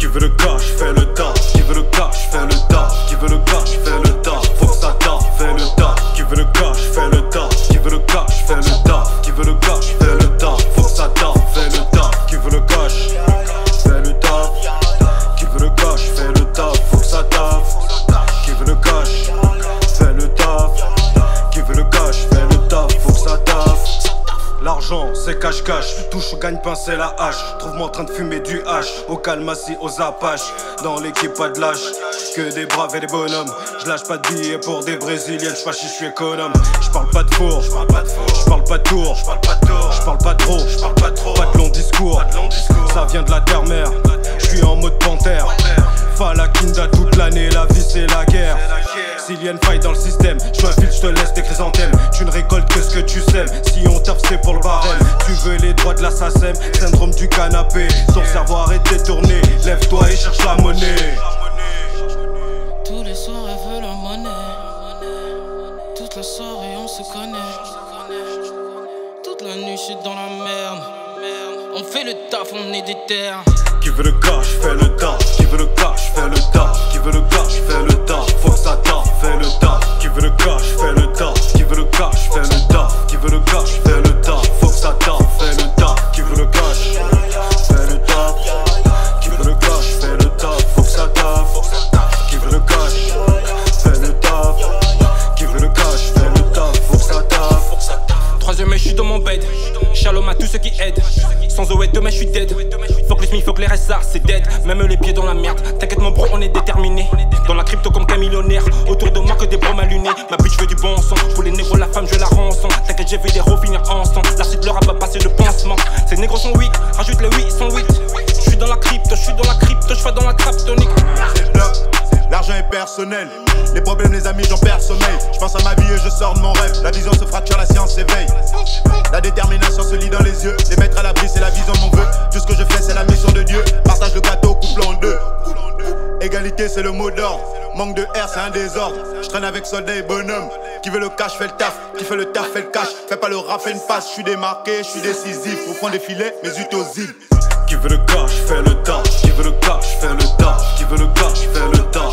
veut le cash, fais le taf. Qui veut le cash, fais le taf. Qui veut le cash, fais le taf. Faut que ça taf, fais le taf. Qui veut le cash, fais le taf. Qui veut le cash, fais le taf. Qui veut le cash, fais le taf. Faut que ça taf, fais le taf. Qui veut le cash, fais le taf. Qui veut le cash, fais le taf. Faut que ça taf. Qui veut le cash, fais le taf. Qui veut le cash, fais le taf. Faut que ça taf. L'argent c'est cache-cache, touche au gagne-pain c'est la hache. Trouve-moi en train de fumer du hache, au calme assis aux Apaches. Dans l'équipe pas de lâche, que des braves et des bonhommes. Je lâche pas de billets pour des brésiliennes, j'fâche si je suis économe. J'parle pas de four, j'parle pas de tour, j'parle pas trop, pas de long discours. Ça vient de la terre-mère, j'suis en mode panthère. Falakinda toute l'année, la vie c'est la guerre. S'il y a une faille dans le système, je m'infile, je te laisse des chrysanthèmes. Tu ne récoltes que ce que tu sèmes. Si on taffe c'est pour le barème. Tu veux les droits de la SACEM, syndrome du canapé. Ton cerveau arrête de tourner, lève-toi et cherche la monnaie. Tous les soirs elle veut la monnaie. Toute la soirée on se connaît. Toute la nuit je suis dans la merde. On fait le taf, on est des terres. Qui veut le cash, fais le taf. Qui veut le cash, fais le taf. Qui veut le cash, fais le taf. Faut que ça taf, fais le taf. Qui veut le cash, fais le taf. Qui veut le cash, fais le taf. Qui veut le cash, fais le taf. Faut que ça taf, fais le taf. Qui veut le cash, fais le taf. Qui veut le cash, fais le taf. Faut que ça taf. Qui veut le cash, fais le taf. Qui veut le cash, fais le taf. Faut que ça taf. Troisième, je suis dans mon bed. Shalom à tous ceux qui aident. Sans OE demain je suis dead. Faut que les SMIC, faut que les RSA, c'est dead. Même les pieds dans la merde. T'inquiète mon bro, on est déterminé. Dans la crypto comme qu'un millionnaire. Autour de moi que des bros mal lunés. Ma bitch veut du bon sang. Pour les négros la femme je la rançon. T'inquiète j'ai vu des héros finir ensemble. L'archive leur a pas passé le pansement. Ces négros sont weak, rajoute les 8, sont 8. Je suis dans la crypto, je fais dans la trappe tonique. C'est le bloc, l'argent est personnel. Les problèmes, les amis, j'en perds sommeil. Je pense à ma vie et je sors de mon rêve. La vision se fracture, la science s'éveille. La détermination se lit dans les yeux. Les mettre à l'abri, c'est la vision de mon vœu. Tout ce que je fais, c'est la mission de Dieu. Partage le gâteau, couple en deux. Égalité, c'est le mot d'ordre. Manque de R, c'est un désordre. Je traîne avec soldats et bonhommes. Qui veut le cash, fait le taf. Qui fait le taf, fait le cash. Fais pas le rap, fais une passe. Je suis démarqué, je suis décisif. Au fond des filets, mes utosiles. Qui veut le cash, fais le taf. Qui veut le cash, fais le taf. Qui veut le cash, fais le taf.